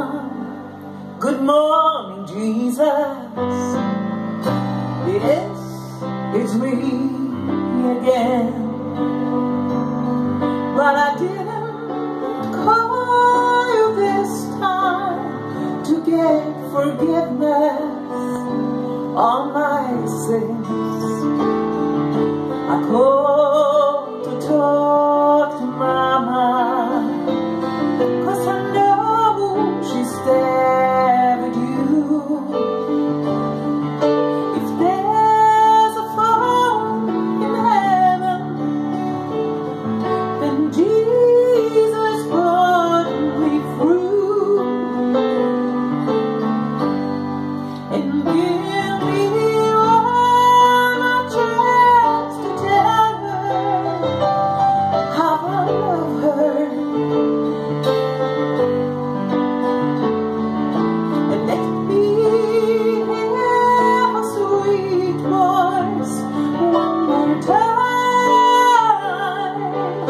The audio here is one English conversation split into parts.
Good morning, Jesus. Yes, it's me again. But I didn't call you this time to get forgiveness on my sins. I called to talk to Mama, 'cause I know she's there with you. If there's a phone in heaven, then Jesus put me through and give me one more chance to tell her how I love her. And let me hear her sweet voice one more time.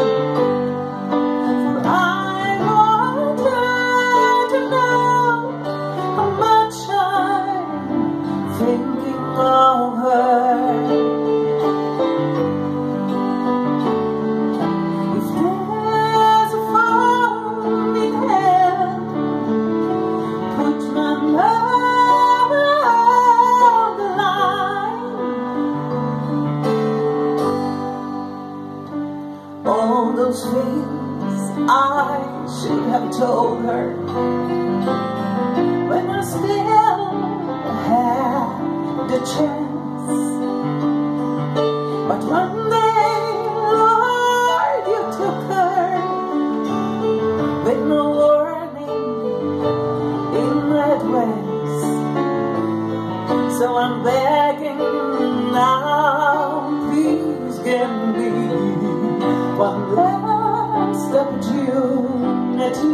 For I want her to know how much I'm thinking of her. If there's a phone in heaven, put my mother on the line. All those things I should have told her when I still had the chance. But one day, Lord, you took her with no warning in advance. So I'm begging now, please give me one last opportunity.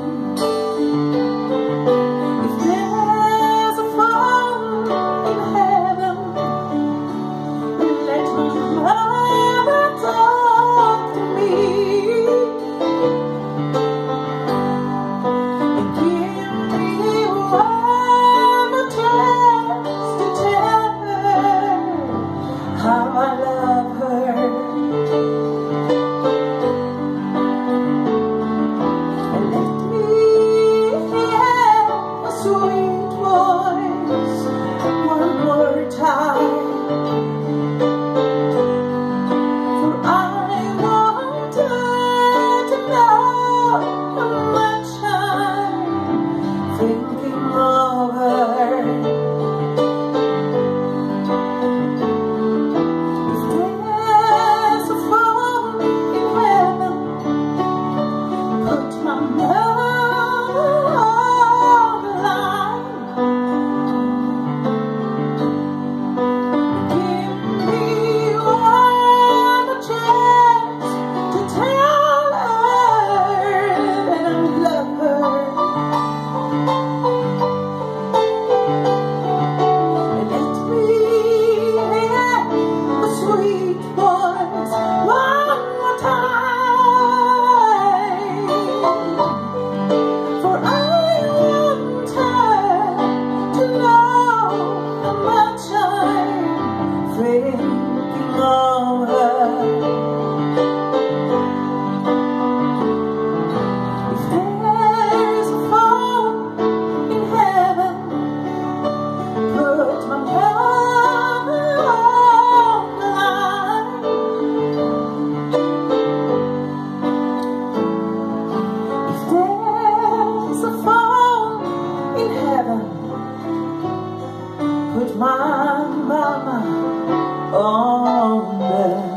If there's a phone in heaven, let my mother talk to me and give me one more chance to tell her how I love her. And let me hear a sweet voice one more time. For I want her to know how much I'm thinking of her. If there's a phone in heaven, put my mother on the line. Give me one more chance to tell her that I love her. And let me hear a sweet voice one more time. For I want her to know how much I'm thinking of her. If there's a phone in heaven, put my mother on the line. If there's a phone in heaven, put my mama on the